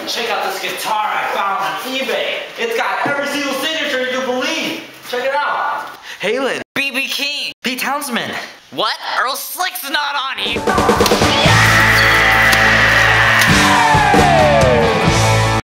check out this guitar I found on eBay. It's got every single signature you can believe. Check it out. Halen. BB King. Pete Townshend. What? Earl Slick's not on here. Yeah!